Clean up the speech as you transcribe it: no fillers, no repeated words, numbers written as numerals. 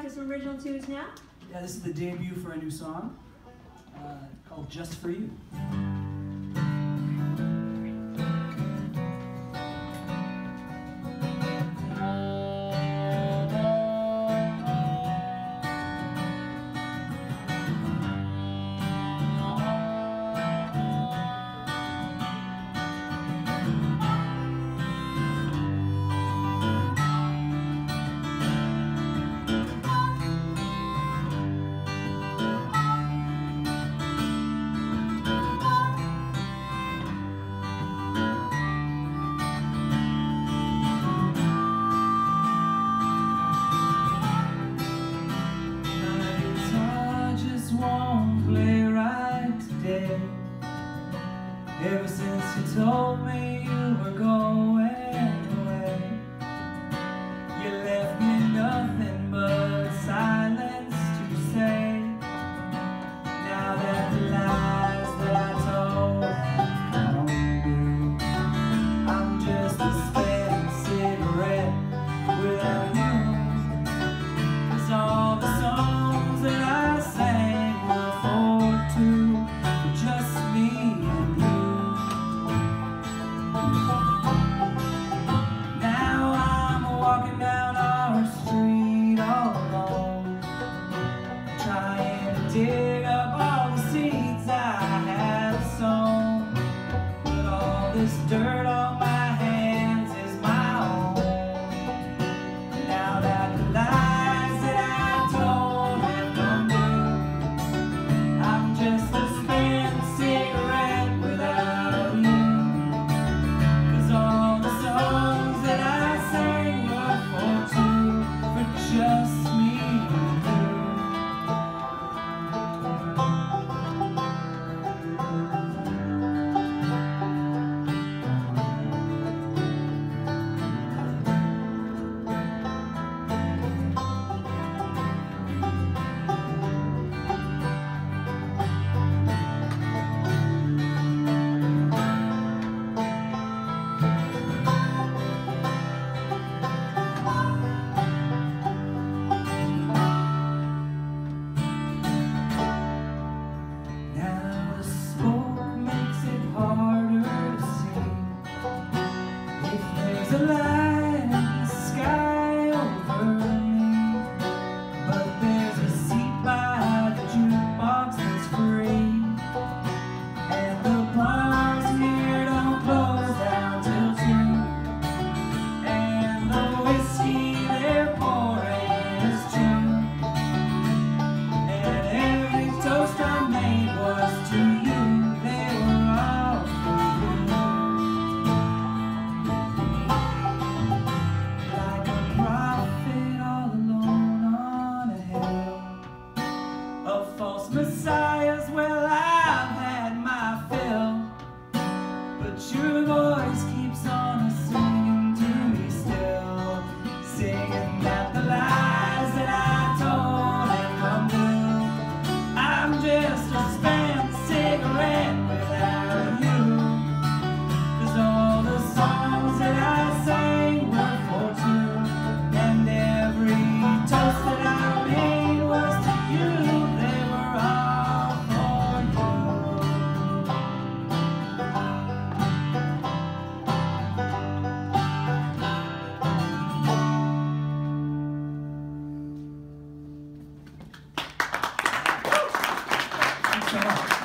to some original tunes now? Yeah, this is the debut for a new song called Just For You. Ever since you told me you were going away, you left me nothing but silence to say. Now that the lies that I told have come true, I'm just a spent cigarette without you. 'Cause all the songs that I sang were for two, for just me and you. Now I'm walking down our street all alone, trying to dig up all the seeds I have sown. But all this dirt on my hands is my own. Now that the lies that I told have come true, I'm just a spent cigarette without you. 'Cause all the songs that I sang were for two, for just me and you. Now the smoke makes it harder to see if there's a light in the sky over me. But there's a seat by the jukebox that's free, and the bars here don't close down till 2, and the whiskey they're pouring is true, and every toast I made was to you. They were all for you. Like a prophet all alone on a hill of false messiahs, well, I've had my fill, but your voice keeps on singing to me still, singing that the lies that I told have come true. I'm just a spent cigarette without you. 'Cause all the songs that I sang were for two, and every toast that I made was to you. They were all for you. Thanks so much.